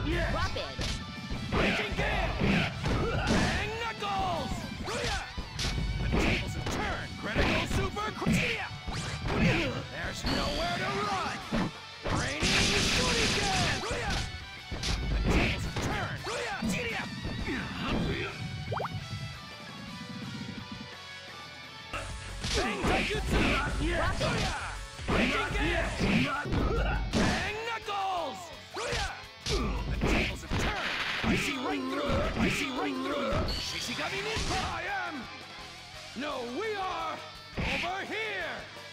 Rapid. Breaking Gale! Bang Knuckles! The tables have turned! Critical Super Criteria! There's nowhere to run! Raining Shuriken! The tables have turned! Bang Taijutsu! Breaking Gale! Bang Knuckles! The tables have turned! I see right through you! I see right through you! Shishigami Ninja! I am! No, we are! Over here!